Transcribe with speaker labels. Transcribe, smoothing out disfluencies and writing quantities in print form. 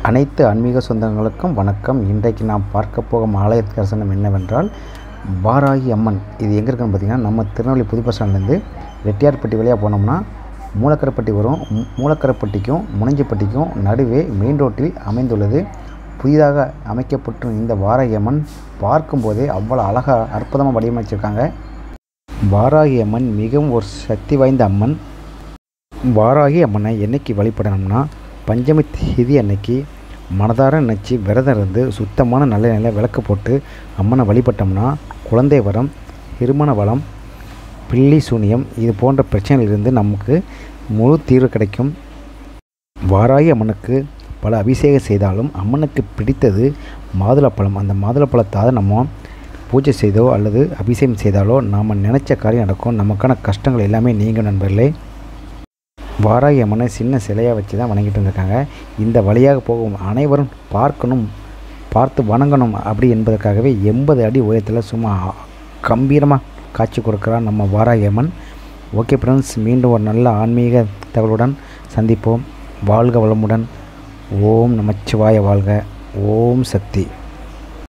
Speaker 1: அனைத்து ஆன்மீக சொந்தங்களுக்கும் வணக்கம். இன்றைக்கு நாம் பார்க்க போகும் ஆலய தரிசனம் என்னவென்றால் வாராகி அம்மன். இது எங்கே இருக்குன்னு பார்த்திங்கன்னா, நம்ம திருநெல்வேலி புது பஸ் ஸ்டாண்ட்லேருந்து ரெட்டியார்பட்டி வழியாக போனோம்னா மூலக்கரைப்பட்டி வரும். மூலக்கரைப்பட்டிக்கும் முனஞ்சிப்பட்டிக்கும் நடுவே மெயின் ரோட்டில் அமைந்துள்ளது. புதிதாக அமைக்கப்பட்ட இந்த வாராகி அம்மன் பார்க்கும்போதே அவ்வளோ அழகாக அற்புதமாக வடிவமைச்சிருக்காங்க. வாராகி அம்மன் மிகவும் ஒரு சக்தி வாய்ந்த அம்மன். வாராகி அம்மனை என்னைக்கு வழிபடணும்னா, பஞ்சமி தேதி அன்னைக்கு மனதார நினச்சி விரதம் இருந்து சுத்தமான நல்ல நிலை விளக்கு போட்டு அம்மனை வழிபட்டோம்னா குழந்தை வரம், திருமண வளம், பில்லி சூனியம் இது போன்ற பிரச்சனையிலிருந்து நமக்கு முழு தீர்வு கிடைக்கும். வாராகி அம்மனுக்கு பல அபிஷேகம் செய்தாலும் அம்மனுக்கு பிடித்தது மாதுளப்பழம். அந்த மாதுளப்பழத்தை நம்ம பூஜை செய்தோ அல்லது அபிஷேகம் செய்தாலோ நாம் நினச்ச காரியம் நடக்கும். நமக்கான கஷ்டங்கள் எல்லாமே நீங்கும் நண்பர்களே. வாராகி அம்மனை சின்ன சிலையாக வச்சு தான் வணங்கிட்டு இருந்திருக்காங்க. இந்த வழியாக போகும் அனைவரும் பார்த்து வணங்கணும் அப்படி என்பதற்காகவே 80 அடி உயரத்தில் சும்மா கம்பீரமாக காட்சி கொடுக்குறார் நம்ம வாராகி அம்மன். ஓகே ஃப்ரெண்ட்ஸ், மீண்டும் ஒரு நல்ல ஆன்மீக தகவலுடன் சந்திப்போம். வாழ்க வளமுடன். ஓம் நமச்சிவாய வாழ்க. ஓம் சக்தி.